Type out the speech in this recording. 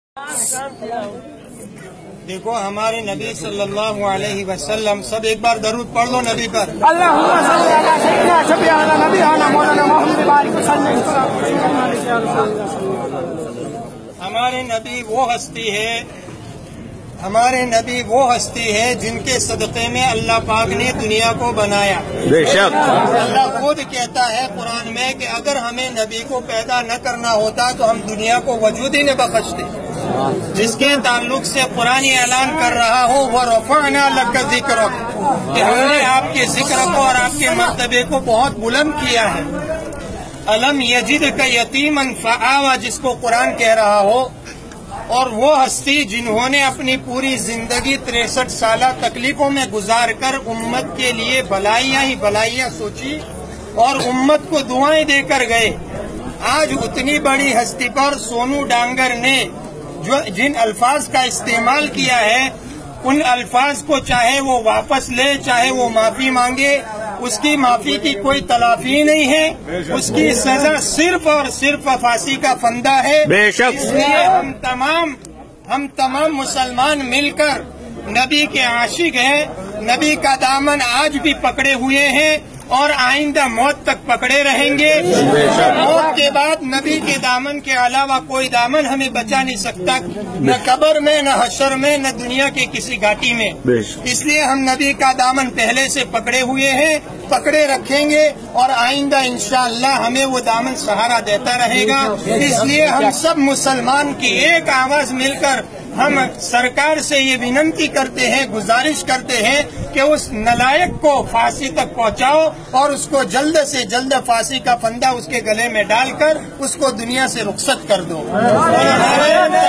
دیکھو ہمارے نبی صلی اللہ علیہ وسلم، سب ایک بار درود پڑھ لو نبی پر۔ ہمارے نبی وہ ہستی ہے جن کے صدقے میں اللہ پاک نے دنیا کو بنایا۔ بے شک اللہ خود کہتا ہے قرآن میں کہ اگر ہمیں نبی کو پیدا نہ کرنا ہوتا تو ہم دنیا کو وجود ہی نہ بخشتے۔ جس کے تعلق سے قرآن اعلان کر رہا ہو وَرَفَعْنَا لَكَ ذِكْرَكَ، کہ ہم نے آپ کے ذکر کو اور آپ کے مرتبے کو بہت بلند کیا ہے۔ أَلَمْ يَجِدْكَ يَتِيمًا فَآوَىٰ، جس کو قرآن کہہ رہا ہو، اور وہ ہستی جنہوں نے اپنی پوری زندگی 63 سالہ تکلیفوں میں گزار کر امت کے لیے بھلائیاں ہی بھلائیاں سوچی اور امت کو دعائیں دے کر گئے۔ آج اتنی بڑی ہستی پر سونو ڈانگر نے جن الفاظ کا استعمال کیا ہے، ان الفاظ کو چاہے وہ واپس لے چاہے وہ معافی مانگے، اس کی معافی کی کوئی تلافی نہیں ہے، اس کی سزا صرف اور صرف پھانسی کا فندہ ہے۔ اس لیے ہم تمام مسلمان مل کر نبی کے عاشق ہیں، نبی کا دامن آج بھی پکڑے ہوئے ہیں اور آئندہ موت تک پکڑے رہیں گے۔ موت کے بعد نبی کے دامن کے علاوہ کوئی دامن ہمیں بچا نہیں سکتا، نہ قبر میں، نہ حشر میں، نہ دنیا کے کسی گھاٹی میں۔ اس لیے ہم نبی کا دامن پہلے سے پکڑے ہوئے ہیں، پکڑے رکھیں گے اور آئندہ انشاءاللہ ہمیں وہ دامن سہارا دیتا رہے گا۔ اس لیے ہم سب مسلمان کی ایک آواز مل کر ہم سرکار سے یہ ونتی کرتے ہیں، گزارش کرتے ہیں کہ اس نالائق کو پھانسی تک پہنچاؤ اور اس کو جلد سے جلد پھانسی کا پھندا اس کے گلے میں ڈال کر اس کو دنیا سے رخصت کر دو۔